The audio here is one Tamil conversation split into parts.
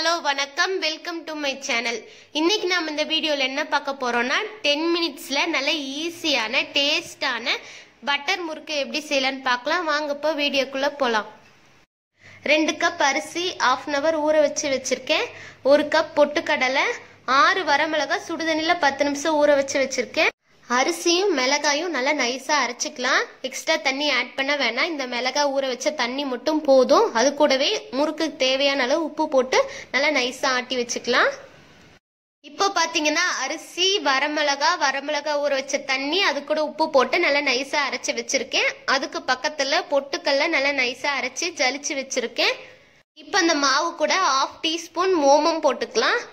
ஹலோ வணக்கம் வெல்கம் டு மை சேனல். இன்னைக்கு நாம இந்த வீடியோல என்ன பார்க்க போறோம்னா 10 மினிட்ஸ்ல நல்ல ஈஸியான டேஸ்டான பட்டர் முறுக்கு எப்படி செய்யலாம்னு பார்க்கலாம். வாங்க இப்போ வீடியோக்குள்ள போலாம். 2 கப் அரிசி ½ அன் அவர் ஊற வச்சிருக்கேன். 1 கப் பொட்டுக்கடலை, 6 வரமிளகாய் சுடுதண்ணில 10 நிமிஷம் ஊற வச்சிருக்கேன். அரிசியும் மிளகாயும் நல்லா நைஸா அரைச்சிக்கலாம். எக்ஸ்ட்ரா தண்ணி ஆட் பண்ண வேணாம். இந்த மிளகாய் ஊற வச்ச தண்ணி மட்டும் போதும். அது கூடவே முறுக்கு தேவையான அளவு உப்பு போட்டு நல்லா நைஸா ஆட்டி வச்சுக்கலாம். இப்போ பாத்தீங்கன்னா அரிசி, வரமிளகாய் ஊற வச்ச தண்ணி, அது கூட உப்பு போட்டு நல்லா நைஸா அரைச்சு வச்சிருக்கேன். அதுக்கு பக்கத்துல பொட்டுக்கல்ல நல்லா நைஸா அரைச்சு ஜலிச்சு வச்சிருக்கேன். இப்போ அந்த மாவு கூட ½ டீஸ்பூன் ஓமம் போட்டுக்கலாம்.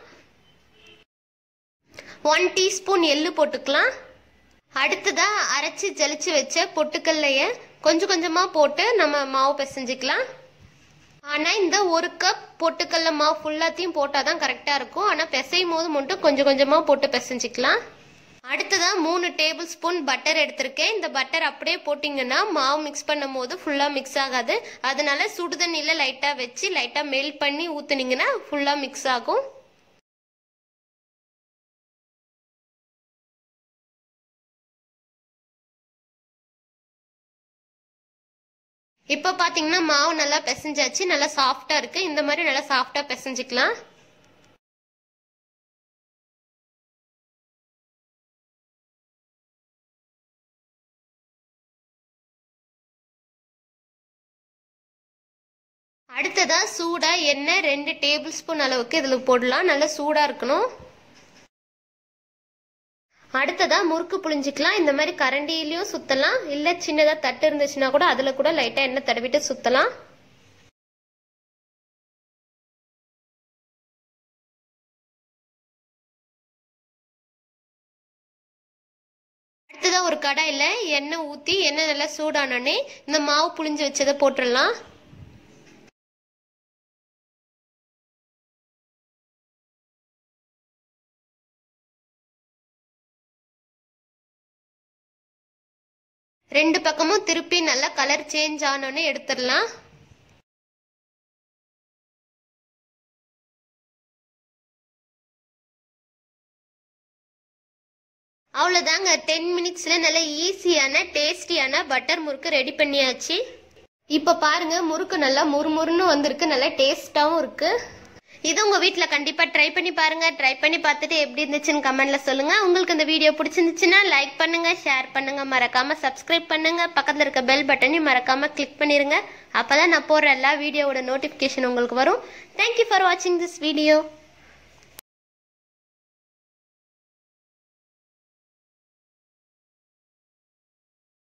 1 டீஸ்பூன் எள்ளு போட்டுக்கலாம். அடுத்ததா அரைச்சு ஜலிச்சு வச்ச பொட்டுக்கல்லைய கொஞ்சம் கொஞ்சமா போட்டு நம்ம மாவு பிசைஞ்சுக்கலாம். ஆனா இந்த 1 கப் பொட்டுக்கல்ல மாவு ஃபுல்லாத்தையும் போட்டாதான் கரெக்டா இருக்கும். ஆனா பிசையும் போது மட்டும் கொஞ்சம் கொஞ்சமா போட்டு பிசைஞ்சுக்கலாம். அடுத்ததா 3 டேபிள் ஸ்பூன் பட்டர் எடுத்திருக்கேன். இந்த பட்டர் அப்படியே போட்டீங்கன்னா மாவு மிக்ஸ் பண்ணும் போது ஃபுல்லா மிக்ஸ் ஆகாது. அதனால சுடுதண்ணில லைட்டா வச்சு லைட்டா மெல்ட் பண்ணி ஊத்துனீங்கன்னா ஃபுல்லா மிக்ஸ் ஆகும். இப்போ பாத்தீங்கன்னா மாவு நல்லா பிசைஞ்சாச்சு. நல்லா சாஃப்டா இருக்கு. இந்த மாதிரி நல்லா சாஃப்டா பிசைஞ்சுக்கலாம். அடுத்ததா சூடா எண்ணெய் 2 டேபிள் ஸ்பூன் அளவுக்கு இதுல போடலாம். நல்லா சூடா இருக்கணும். அடுத்ததா முறுக்கு புழிஞ்சிக்கலாம். இந்த மாதிரி கரண்டியிலயும் சுத்தலாம், இல்ல சின்னதா தட்டு இருந்துச்சுன்னா கூட அதுல கூட லைட்டா எண்ணெய் தடவிட்டு சுத்தலாம். அடுத்ததா ஒரு கடாயில எண்ணெய் ஊத்தி எண்ணெய் நல்லா சூடானோடனே இந்த மாவு புழிஞ்சு வச்சதை போட்டுடலாம். ரெண்டு பக்கமும் திருப்பி நல்லா கலர் சேஞ்ச் ஆனோன்னு எடுத்துடலாம். அவ்வளவுதாங்க, 10 மினிட்ஸ்ல நல்ல ஈஸியான டேஸ்டியான பட்டர் முறுக்கு ரெடி பண்ணியாச்சு. இப்ப பாருங்க, முறுக்கு நல்லா முறுமுறுன்னு வந்திருக்கு. நல்லா டேஸ்டாவும் இருக்கு. இது உங்க வீட்ல கண்டிப்பா ட்ரை பண்ணி பாருங்க. ட்ரை பண்ணி பார்த்துட்டு எப்படி இருந்துச்சுன்னு கமெண்ட்ல சொல்லுங்க. உங்களுக்கு இந்த வீடியோ பிடிச்சிருந்துச்சுன்னா லைக் பண்ணுங்க, ஷேர் பண்ணுங்க, மறக்காம சப்ஸ்கிரைப் பண்ணுங்க. பக்கத்துல இருக்க பெல் பட்டனையும் மறக்காம கிளிக் பண்ணிருங்க. அப்பதான் நான் போடுற எல்லா வீடியோவோட நோட்டிபிகேஷன் உங்களுக்கு வரும். தேங்க்யூ ஃபார் வாட்சிங் திஸ் வீடியோ.